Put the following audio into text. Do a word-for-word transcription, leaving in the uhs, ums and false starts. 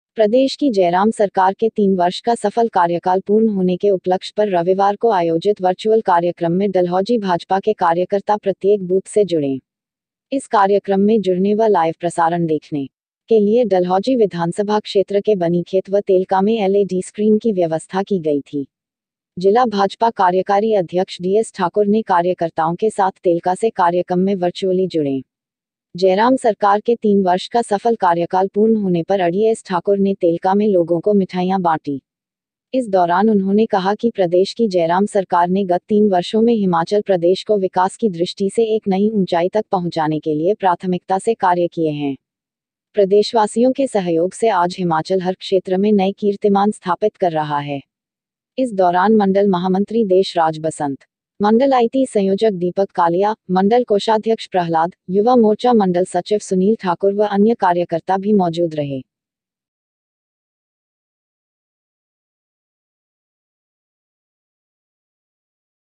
प्रदेश की जयराम सरकार के तीन वर्ष का सफल कार्यकाल पूर्ण होने के उपलक्ष्य पर रविवार को आयोजित वर्चुअल कार्यक्रम में डलहौजी भाजपा के कार्यकर्ता प्रत्येक बूथ से जुड़े। इस कार्यक्रम में जुड़ने व लाइव प्रसारण देखने के लिए डलहौजी विधानसभा क्षेत्र के बनीखेत व तेलका में एलईडी स्क्रीन की व्यवस्था की गई थी। जिला भाजपा कार्यकारी अध्यक्ष डीएस ठाकुर ने कार्यकर्ताओं के साथ तेलका से कार्यक्रम में वर्चुअली जुड़े। जयराम सरकार के तीन वर्ष का सफल कार्यकाल पूर्ण होने पर डीएस ठाकुर ने तेलका में लोगों को मिठाइयां बांटी। इस दौरान उन्होंने कहा कि प्रदेश की जयराम सरकार ने गत तीन वर्षों में हिमाचल प्रदेश को विकास की दृष्टि से एक नई ऊंचाई तक पहुंचाने के लिए प्राथमिकता से कार्य किए हैं। प्रदेशवासियों के सहयोग से आज हिमाचल हर क्षेत्र में नए कीर्तिमान स्थापित कर रहा है। इस दौरान मंडल महामंत्री देशराज बसंत, मंडल आईटी संयोजक दीपक कालिया, मंडल कोषाध्यक्ष प्रहलाद, युवा मोर्चा मंडल सचिव सुनील ठाकुर व अन्य कार्यकर्ता भी मौजूद रहे।